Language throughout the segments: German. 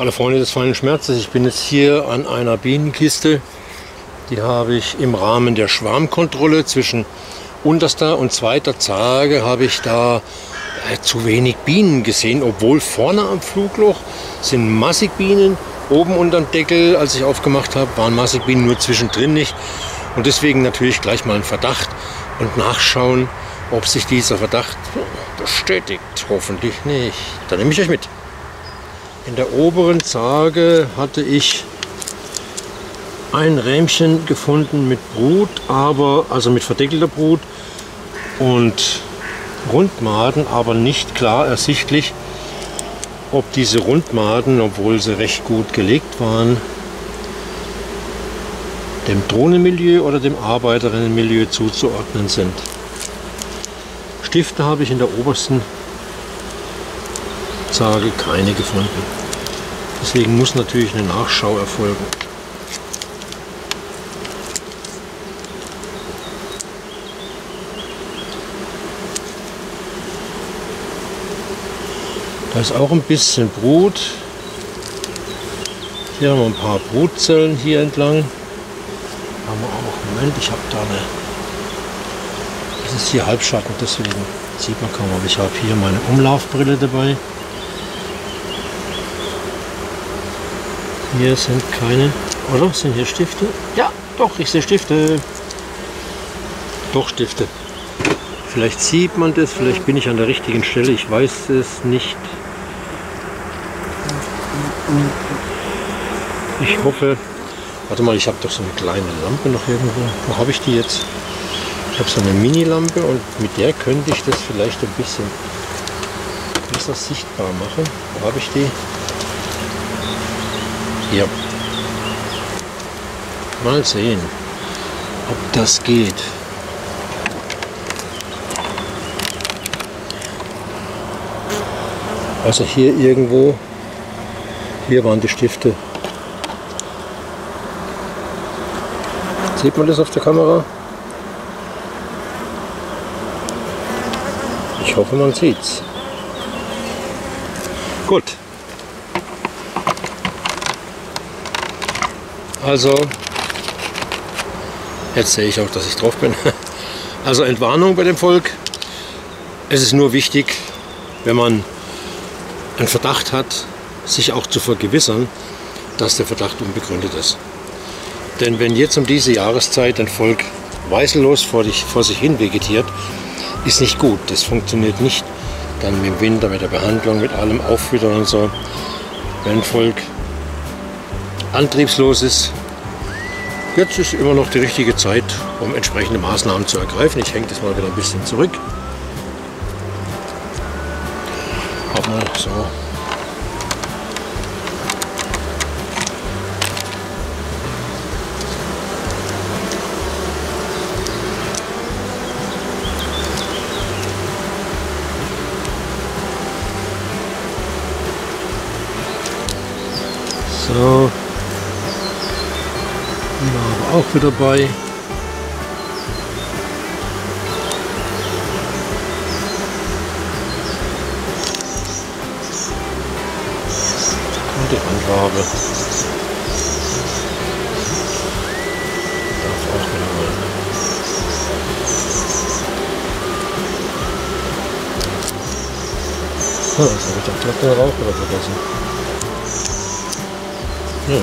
Hallo Freunde des feinen Schmerzes, ich bin jetzt hier an einer Bienenkiste. Die habe ich im Rahmen der Schwarmkontrolle zwischen unterster und zweiter Tage habe ich da zu wenig Bienen gesehen, obwohl vorne am Flugloch sind massig Bienen. Oben unterm Deckel, als ich aufgemacht habe, waren massig Bienen, nur zwischendrin nicht. Und deswegen natürlich gleich mal ein Verdacht und nachschauen, ob sich dieser Verdacht bestätigt. Hoffentlich nicht. Dann nehme ich euch mit. In der oberen Zarge hatte ich ein Rähmchen gefunden mit Brut, also mit verdeckelter Brut und Rundmaden, aber nicht klar ersichtlich, ob diese Rundmaden, obwohl sie recht gut gelegt waren, dem Drohnenmilieu oder dem Arbeiterinnenmilieu zuzuordnen sind. Stifte habe ich in der obersten Zarge keine gefunden. Deswegen muss natürlich eine Nachschau erfolgen. Da ist auch ein bisschen Brut. Hier haben wir ein paar Brutzellen hier entlang. Haben wir auch, Moment, ich habe da eine. Das ist hier Halbschatten, deswegen sieht man kaum, aber ich habe hier meine Umlaufbrille dabei. Hier sind keine, oder? Sind hier Stifte? Ja, doch, ich sehe Stifte. Doch, Stifte. Vielleicht sieht man das, vielleicht bin ich an der richtigen Stelle, ich weiß es nicht. Ich hoffe, warte mal, ich habe doch so eine kleine Lampe noch irgendwo. Wo habe ich die jetzt? Ich habe so eine Mini-Lampe und mit der könnte ich das vielleicht ein bisschen besser sichtbar machen. Wo habe ich die? Hier. Mal sehen, ob das geht. Also hier irgendwo, hier waren die Stifte. Sieht man das auf der Kamera? Ich hoffe, man sieht's. Gut. Also, jetzt sehe ich auch, dass ich drauf bin. Also Entwarnung bei dem Volk. Es ist nur wichtig, wenn man einen Verdacht hat, sich auch zu vergewissern, dass der Verdacht unbegründet ist. Denn wenn jetzt um diese Jahreszeit ein Volk weißellos vor sich hin vegetiert, ist nicht gut. Das funktioniert nicht dann mit dem Winter, mit der Behandlung, mit allem Auffüttern und so. Wenn ein Volk antriebslos ist, jetzt ist immer noch die richtige Zeit, um entsprechende Maßnahmen zu ergreifen. Ich hänge das mal wieder ein bisschen zurück. Auch mal so. So. Aber auch wieder bei. Die Handwabe darf auch wieder mal. Oh, jetzt habe ich den Trockner Rauch wieder vergessen. Ja.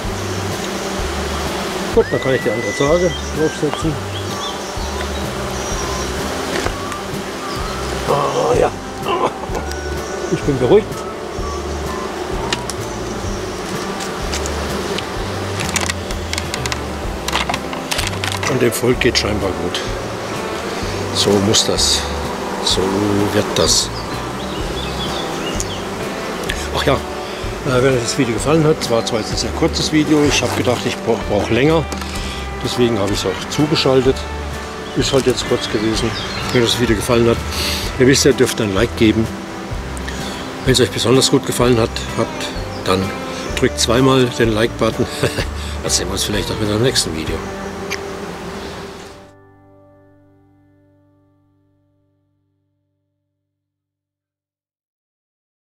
Gut, dann kann ich die andere Zarge draufsetzen. Ah ja. Ich bin beruhigt. Und dem Volk geht scheinbar gut. So muss das. So wird das. Ach ja, wenn euch das Video gefallen hat, es war zwar jetzt ein sehr kurzes Video, ich habe gedacht, ich brauche länger. Deswegen habe ich es auch zugeschaltet. Ist halt jetzt kurz gewesen. Wenn euch das Video gefallen hat, ihr wisst, ihr dürft ein Like geben. Wenn es euch besonders gut gefallen hat, dann drückt zweimal den Like-Button. Dann sehen wir uns vielleicht auch wieder im nächsten Video.